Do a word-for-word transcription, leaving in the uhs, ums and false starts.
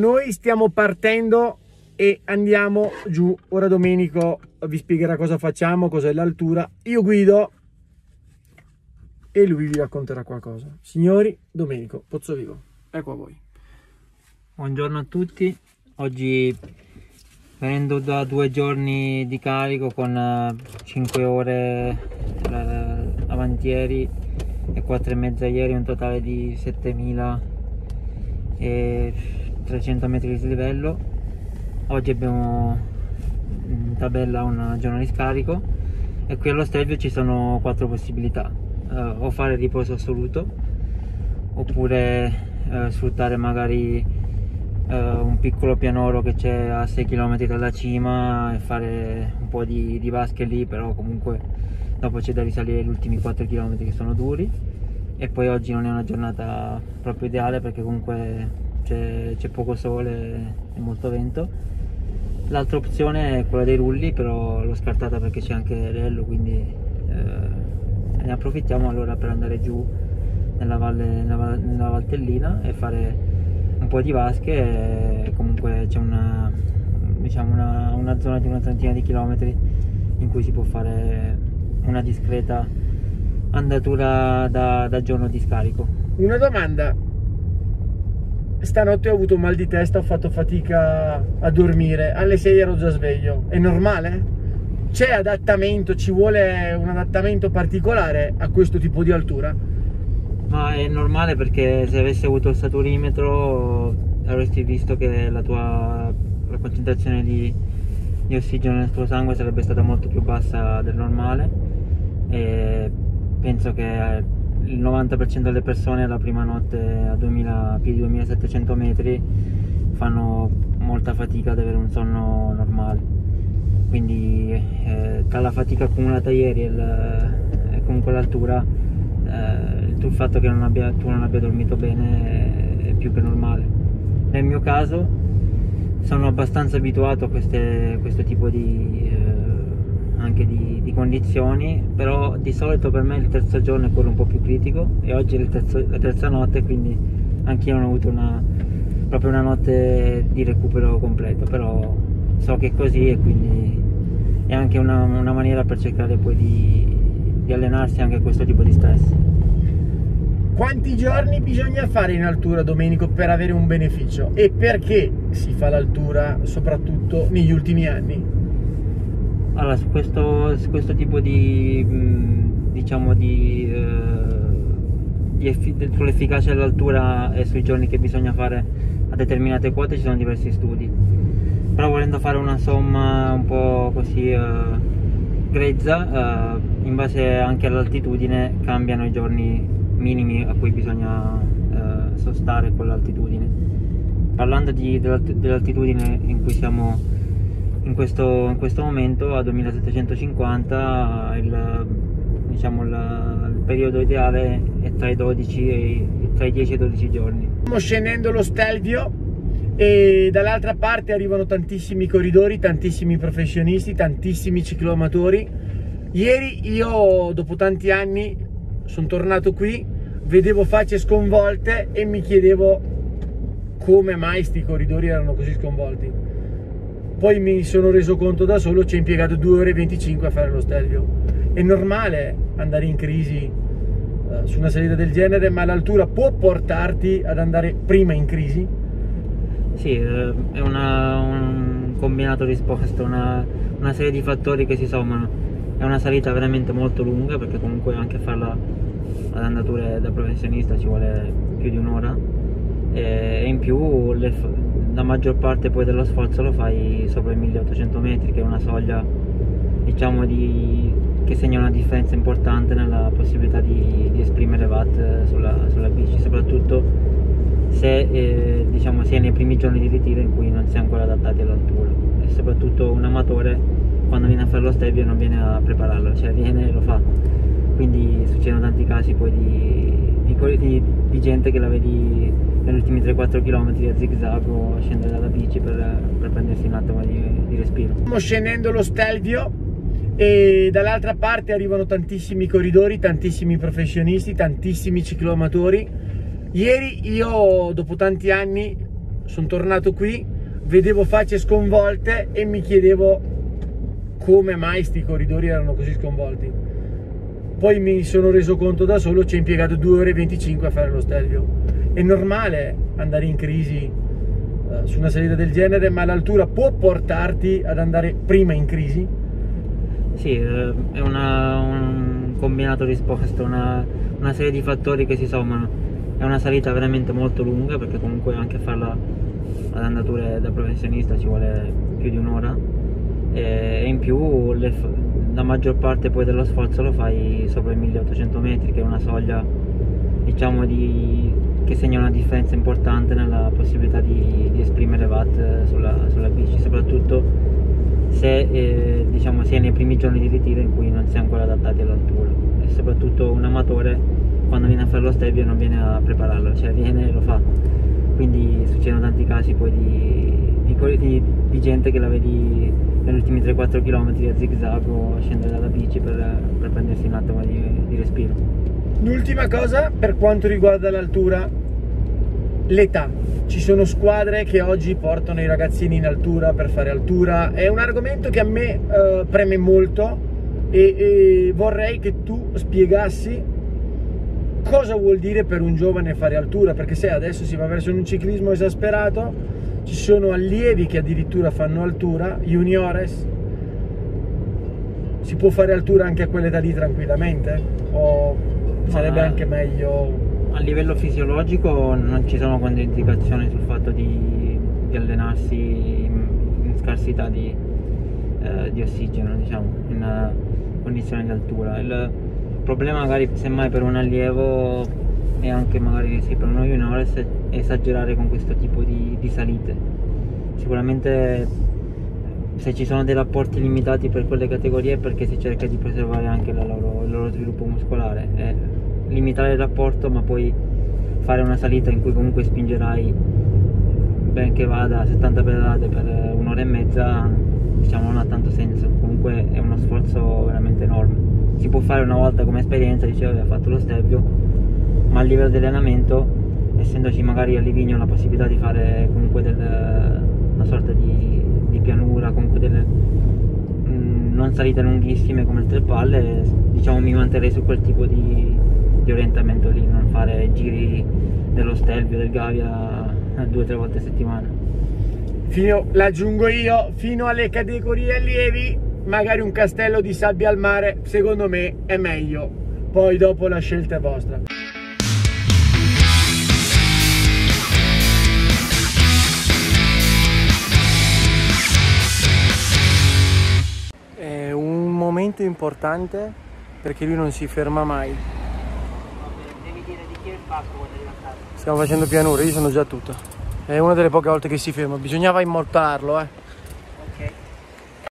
Noi stiamo partendo e andiamo giù. Ora Domenico vi spiegherà cosa facciamo, cos'è l'altura. Io guido e lui vi racconterà qualcosa. Signori, Domenico Pozzovivo, ecco a voi. Buongiorno a tutti. Oggi, venendo da due giorni di carico con cinque ore eh, avanti e quattro e mezza ieri, un totale di settemila trecento metri di dislivello, oggi abbiamo in tabella un giorno di scarico e qui allo Stelvio ci sono quattro possibilità: eh, o fare riposo assoluto, oppure eh, sfruttare magari eh, un piccolo pianoro che c'è a sei chilometri dalla cima e fare un po' di, di vasche lì, però comunque dopo c'è da risalire gli ultimi quattro chilometri che sono duri. E poi oggi non è una giornata proprio ideale perché comunque c'è poco sole e molto vento. L'altra opzione è quella dei rulli, però l'ho scartata perché c'è anche l'Ello, quindi eh, ne approfittiamo allora per andare giù nella, valle, nella, nella Valtellina e fare un po' di vasche. E comunque c'è una, diciamo una, una zona di una trentina di chilometri in cui si può fare una discreta andatura da, da giorno di scarico. Una domanda: stanotte ho avuto mal di testa, ho fatto fatica a dormire, alle sei ero già sveglio, è normale? C'è adattamento, ci vuole un adattamento particolare a questo tipo di altura? Ma è normale, perché se avessi avuto il saturimetro avresti visto che la tua la concentrazione di, di ossigeno nel tuo sangue sarebbe stata molto più bassa del normale, e penso che il novanta per cento delle persone la prima notte a duemila, più di duemilasettecento metri fanno molta fatica ad avere un sonno normale. Quindi eh, tra la fatica accumulata ieri e, il, e comunque l'altura, eh, il fatto che non abbia, tu non abbia dormito bene è, è più che normale. Nel mio caso sono abbastanza abituato a queste, questo tipo di eh, anche di, di condizioni, però di solito per me il terzo giorno è quello un po' più critico e oggi è il terzo, la terza notte, quindi anch'io non ho avuto una, proprio una notte di recupero completo, però so che è così e quindi è anche una, una maniera per cercare poi di, di allenarsi anche a questo tipo di stress. Quanti giorni bisogna fare in altura, Domenico, per avere un beneficio, e perché si fa l'altura soprattutto negli ultimi anni? Allora, su questo, su questo tipo di, diciamo, di, eh, di sull'efficacia dell'altura e sui giorni che bisogna fare a determinate quote ci sono diversi studi, però volendo fare una somma un po' così eh, grezza, eh, in base anche all'altitudine cambiano i giorni minimi a cui bisogna eh, sostare con l'altitudine. Parlando dell'altitudine in cui siamo In questo, in questo momento, a duemilasettecentocinquanta, il, diciamo, la, il periodo ideale è tra i, dodici e, tra i dieci e i dodici giorni. Stiamo scendendo lo Stelvio e dall'altra parte arrivano tantissimi corridori, tantissimi professionisti, tantissimi cicloamatori. Ieri io, dopo tanti anni, sono tornato qui, vedevo facce sconvolte e mi chiedevo come mai sti corridori erano così sconvolti. Poi mi sono reso conto da solo, ci ho impiegato due ore e venticinque a fare lo Stelvio. È normale andare in crisi uh, su una salita del genere, ma l'altura può portarti ad andare prima in crisi? Sì, è una, un combinato risposta, una, una serie di fattori che si sommano. È una salita veramente molto lunga, perché comunque anche farla ad andature da professionista ci vuole più di un'ora, e in più le, la maggior parte poi dello sforzo lo fai sopra i milleottocento metri, che è una soglia, diciamo, di, che segna una differenza importante nella possibilità di, di esprimere watt sulla, sulla bici, soprattutto se eh, diciamo, si è nei primi giorni di ritiro in cui non si è ancora adattati all'altura, e soprattutto un amatore quando viene a fare lo Stelvio non viene a prepararlo, cioè viene e lo fa. Quindi succedono tanti casi poi di, di, di, di gente che la vedi negli ultimi tre quattro chilometri a zigzag o scendere dalla bici per, per prendersi un attimo di, di respiro. Stiamo scendendo lo Stelvio e dall'altra parte arrivano tantissimi corridori, tantissimi professionisti, tantissimi cicloamatori. Ieri io, dopo tanti anni, sono tornato qui, vedevo facce sconvolte e mi chiedevo come mai sti corridori erano così sconvolti. Poi mi sono reso conto da solo, ci ho impiegato due ore e venticinque a fare lo Stelvio. È normale andare in crisi uh, su una salita del genere, ma l'altura può portarti ad andare prima in crisi? Sì, è una, un combinato risposta, una, una serie di fattori che si sommano. È una salita veramente molto lunga, perché comunque anche farla ad andature da professionista ci vuole più di un'ora, e in più le, la maggior parte poi dello sforzo lo fai sopra i milleottocento metri, che è una soglia, diciamo, di, che segna una differenza importante nella possibilità di, di esprimere watt sulla, sulla bici, soprattutto se eh, diciamo si è nei primi giorni di ritiro in cui non si è ancora adattati all'altura, e soprattutto un amatore quando viene a fare lo Stelvio non viene a prepararlo, cioè viene e lo fa. Quindi succedono tanti casi poi di, di, di, di gente che la vedi negli ultimi tre quattro chilometri a zigzag o scendere dalla bici per, per prendersi un attimo di, di respiro. L'ultima cosa per quanto riguarda l'altura, l'età. Ci sono squadre che oggi portano i ragazzini in altura per fare altura, è un argomento che a me eh, preme molto e, e vorrei che tu spiegassi cosa vuol dire per un giovane fare altura, perché se adesso si va verso un ciclismo esasperato, ci sono allievi che addirittura fanno altura, juniores. Si può fare altura anche a quell'età lì tranquillamente? O sarebbe anche meglio? A livello fisiologico non ci sono controindicazioni sul fatto di, di allenarsi in, in scarsità di, eh, di ossigeno, diciamo, in uh, condizioni di altura. Il problema magari semmai per un allievo e anche magari sì, per uno juniores è esagerare con questo tipo di, di salite. Sicuramente se ci sono dei rapporti limitati per quelle categorie è perché si cerca di preservare anche la loro, il loro sviluppo muscolare, e limitare il rapporto, ma poi fare una salita in cui comunque spingerai ben che vada a settanta pedalate per un'ora e mezza, diciamo, non ha tanto senso. Comunque è uno sforzo veramente enorme. Si può fare una volta come esperienza, dicevo, che ha fatto lo Stelvio, ma a livello di allenamento, essendoci magari a Livigno la possibilità di fare comunque del, una sorta di, di pianura, comunque delle mh, non salite lunghissime come il tre palle, diciamo mi manterrei su quel tipo di, di orientamento lì, non fare giri dello Stelvio, del Gavia due o tre volte a settimana. Fino, l'aggiungo io, fino alle categorie allievi magari un castello di sabbia al mare secondo me è meglio, poi dopo la scelta è vostra. È un momento importante perché lui non si ferma mai. Devi dire di chi è il pacco quando arriva a casa. Stiamo facendo pianura, io sono già tutto. È una delle poche volte che si ferma, bisognava immortalarlo, eh.